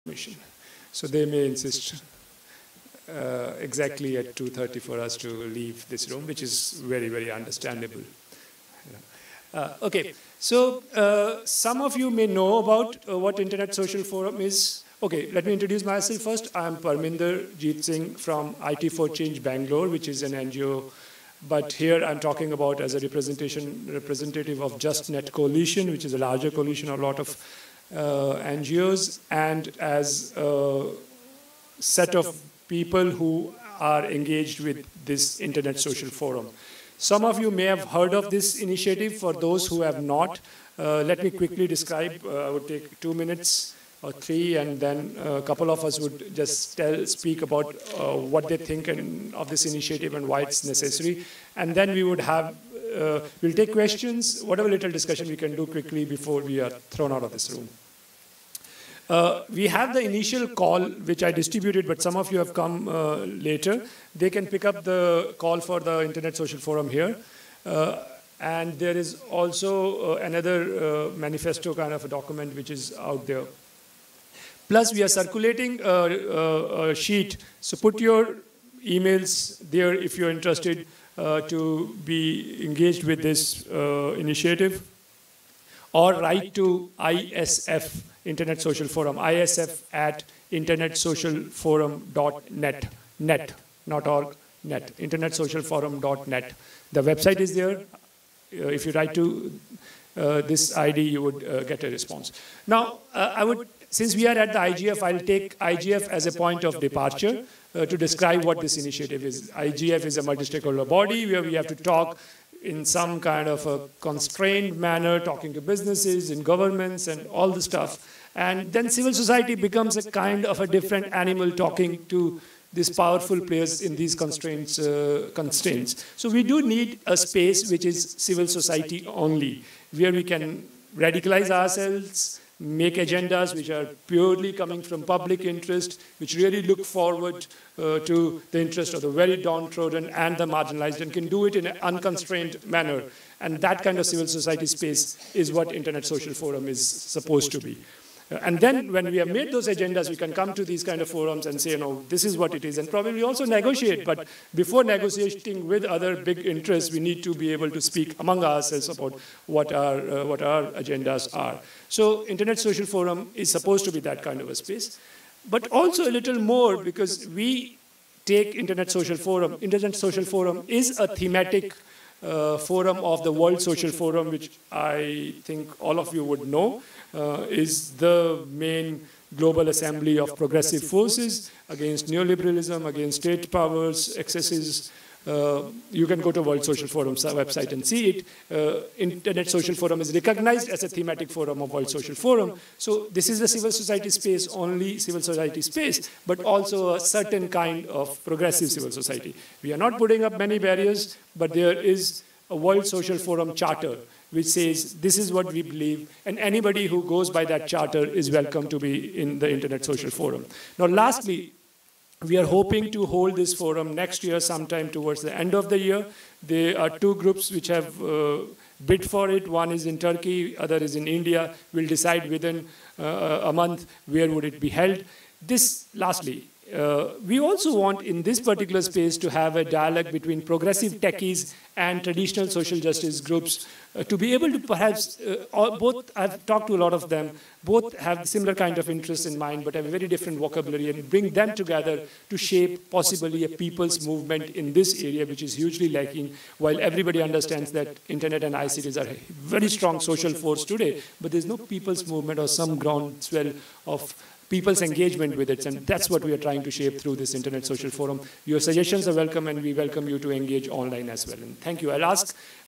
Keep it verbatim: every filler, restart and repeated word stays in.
mission. So they may insist uh, exactly at two thirty for us to leave this room, which is very, very understandable. Uh, okay, so uh, some of you may know about uh, what Internet Social Forum is. Okay, let me introduce myself first. I'm Parminder Jeet Singh from I T for Change Bangalore, which is an N G O. But here I'm talking about as a representation, representative of JustNet Coalition, which is a larger coalition of a lot of uh, N G Os, and as a set of people who are engaged with this Internet Social Forum. Some of you may have heard of this initiative. For those who have not, uh, let me quickly describe. Uh, I would take two minutes or three, and then a couple of us would just tell, speak about uh, what they think and, of this initiative and why it's necessary. And then we would have, uh, we'll take questions, whatever little discussion we can do quickly before we are thrown out of this room. Uh, we have the initial call, which I distributed, but some of you have come uh, later. They can pick up the call for the Internet Social Forum here. Uh, and there is also uh, another uh, manifesto kind of a document which is out there. Plus, we are circulating a, a, a sheet. So put your emails there if you're interested uh, to be engaged with this uh, initiative. Or write to I S F, Internet Social Forum, I S F at internet social forum dot net, net, not org, net, internet social forum dot net. The website is there. Uh, if you write to uh, this I D, you would uh, get a response. Now, uh, I would, since we are at the I G F, I'll take I G F as a point of departure uh, to describe what this initiative is. I G F is a multi-stakeholder body where we have to talk in some kind of a constrained manner, talking to businesses and governments and all the stuff. And then civil society becomes a kind of a different animal talking to these powerful players in these constraints. Uh, constraints. So we do need a space which is civil society only, where we can radicalize ourselves, make agendas which are purely coming from public interest, which really look forward uh, to the interest of the very downtrodden and the marginalized, and can do it in an unconstrained manner. And that kind of civil society space is what Internet Social Forum is supposed to be. Uh, and then when we have made those agendas, we can come to these kind of forums and say, you know, this is what it is, and probably also negotiate. But before negotiating with other big interests, we need to be able to speak among ourselves about what our, uh, what our agendas are. So Internet Social Forum is supposed to be that kind of a space. But also a little more, because we take Internet Social Forum. Internet Social Forum is a thematic uh, forum of the World Social Forum, which I think all of you would know. Uh, is the main global assembly of progressive forces against neoliberalism, against state powers, excesses. Uh, you can go to World Social Forum's website and see it. Uh, Internet Social Forum is recognized as a thematic forum of World Social Forum. So this is the civil society space, only civil society space, but also a certain kind of progressive civil society. We are not putting up many barriers, but there is a World Social Forum charter which says this is what we believe, and anybody who goes by that charter is welcome to be in the Internet Social Forum. Now, lastly, we are hoping to hold this forum next year sometime towards the end of the year. There are two groups which have uh, bid for it. One is in Turkey, other is in India. We'll decide within uh, a month where would it be held. This, lastly, Uh, we also want in this particular space to have a dialogue between progressive techies and traditional social justice groups uh, to be able to perhaps, uh, both, I've talked to a lot of them, both have similar kind of interests in mind but have a very different vocabulary, and bring them together to shape possibly a people's movement in this area, which is hugely lacking, while everybody understands that internet and I C Ts are a very strong social force today, but there's no people's movement or some groundswell of people's engagement with it, and that's what we are trying to shape through this Internet Social Forum. Your suggestions are welcome, and we welcome you to engage online as well. And thank you. I'll ask